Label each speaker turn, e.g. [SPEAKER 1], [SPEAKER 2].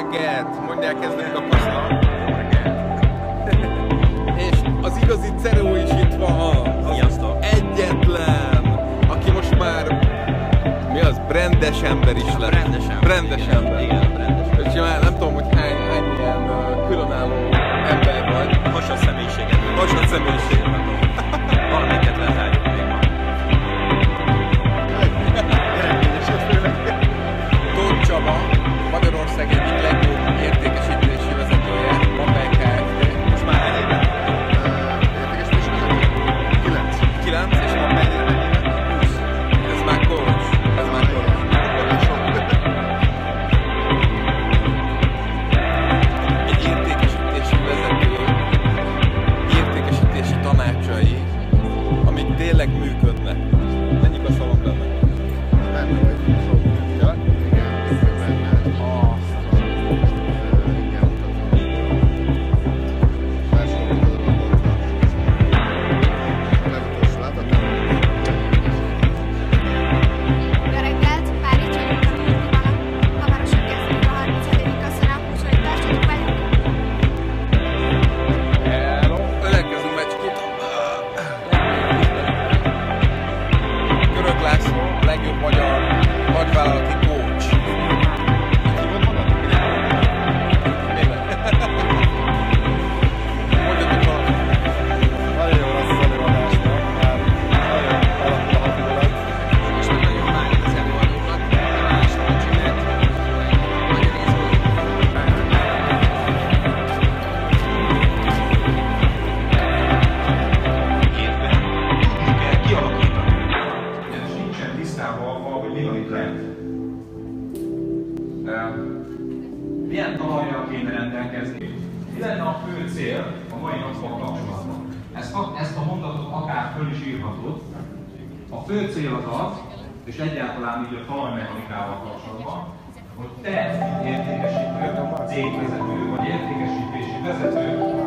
[SPEAKER 1] reggelt! Mondják, kezdődik a paszta. És az igazi Ceró is itt van.
[SPEAKER 2] Sziasztok!
[SPEAKER 1] Egyetlen, aki most már... Mi az? Brandes ember is lett. Brandes ember.
[SPEAKER 2] Igen, brandes.
[SPEAKER 1] És már nem tudom, hogy hány ilyen különálló ember vagy.
[SPEAKER 2] Hasad személyiséget.
[SPEAKER 1] Hasad személyiséget.
[SPEAKER 2] Valamiket letárjuk még ma.
[SPEAKER 1] Tóth Csaba, Magyarország egyik legjobb értékesítési vezetője, Mapei Kft.
[SPEAKER 2] Most már hány éve?
[SPEAKER 3] Értékesítési vezető?
[SPEAKER 1] 9 és Mapei 20. Ez már koros. Ez már koros. Egy értékesítési vezető, értékesítési tanácsai, amik tényleg működnek. Mennyik a szavam benne?
[SPEAKER 3] Benne vagy sok.
[SPEAKER 1] Ja?
[SPEAKER 3] Igen, benne. Igen, felsorolod a boltban. Legutolsó láthatnál?
[SPEAKER 4] Jó reggelt! Párizs vagyok a Turnival. Hamarosan kezdődik a 35. kasszanap, úgyhogy tartsatok velünk!
[SPEAKER 1] Hello! Ölekezünk mecskét. Görög László, legjobb magyar nagyvállalati coach. Hívod magad? Mondjatok valamit.
[SPEAKER 3] Nagyon jó lesz az előadásnak, már nagyon alakul a hangulat.
[SPEAKER 2] És meg nagyon várjuk az előadókat. És a csinált. Nagyon izgulunk.
[SPEAKER 5] Évben tudni kell kialakítani. Ez nincsen tisztában avval, hogy mi van itt lent. Milyen talajjal kéne rendelkezni? Mi lenne a fő cél a mai nappal kapcsolatban? Ezt a mondatot akár föl is írhatod. A fő cél az az, és egyáltalán így a talajmechanikával kapcsolatban, hogy te, értékesítő, cégvezető vagy értékesítési vezető